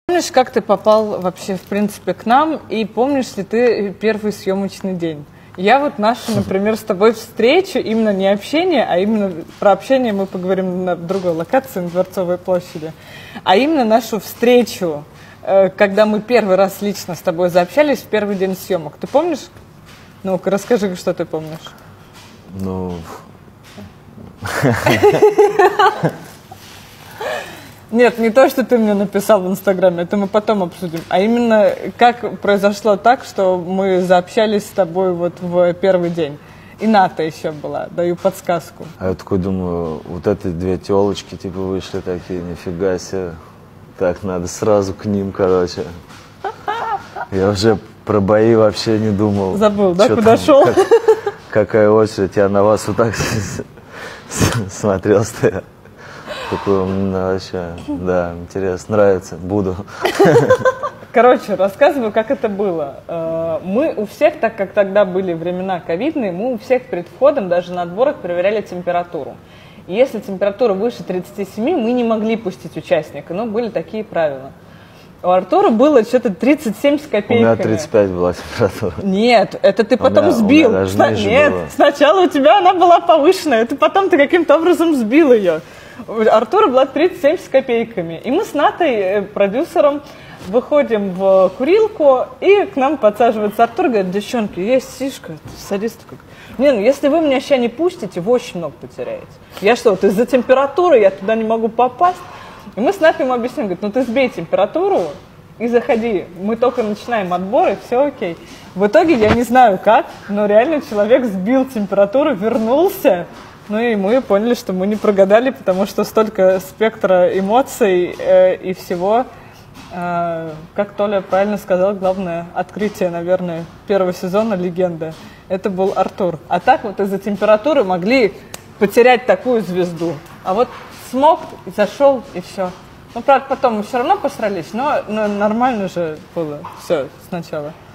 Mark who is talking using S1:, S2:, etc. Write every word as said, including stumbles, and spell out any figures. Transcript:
S1: Помнишь, как ты попал вообще, в принципе, к нам, и помнишь ли ты первый съемочный день? Я вот нашу, например, с тобой встречу, именно не общение, а именно про общение мы поговорим на другой локации, на Дворцовой площади, а именно нашу встречу, когда мы первый раз лично с тобой заобщались в первый день съемок. Ты помнишь? Ну-ка, расскажи, что ты помнишь.
S2: Ну...
S1: Нет, не то, что ты мне написал в Инстаграме, это мы потом обсудим, а именно как произошло так, что мы заобщались с тобой вот в первый день. И Ната еще была, даю подсказку.
S2: А я такой думаю, вот эти две телочки типа вышли такие, нифига себе. Так, надо сразу к ним, короче. Я уже про бои вообще не думал.
S1: Забыл, да, куда шел?
S2: Как, какая очередь, я на вас вот так смотрел, стоял. Такой, ну, вообще, да, интересно, нравится, буду.
S1: Короче, рассказываю, как это было. Мы у всех, так как тогда были времена ковидные, мы у всех перед входом, даже на отборах, проверяли температуру. И если температура выше тридцати семи, мы не могли пустить участника, но были такие правила. У Артура было что-то тридцать семь с копейками. У
S2: меня тридцать пять была температура.
S1: Нет, это ты потом
S2: у меня,
S1: сбил.
S2: У меня даже
S1: Сна-
S2: ниже
S1: Нет,
S2: было.
S1: Сначала у тебя она была повышенная, это потом ты каким-то образом сбил ее. У Артура была тридцать семь с копейками. И мы с Натой, продюсером, выходим в курилку, и к нам подсаживается Артур, говорит: девчонки, есть сишка, садись как. Не, ну если вы меня сейчас не пустите, вы очень много потеряете. Я что, вот из-за температуры я туда не могу попасть? И мы с Натой ему объясним, говорит, ну ты сбей температуру и заходи. Мы только начинаем отбор, и все окей. В итоге я не знаю как, но реально человек сбил температуру, вернулся. Ну и мы поняли, что мы не прогадали, потому что столько спектра эмоций э, и всего. Э, как Толя правильно сказал, главное открытие, наверное, первого сезона «Легенда» — это был Артур. А так вот из-за температуры могли потерять такую звезду. А вот смог, и зашел, и все. Ну, правда, потом мы все равно посрались, но, но нормально же было все сначала.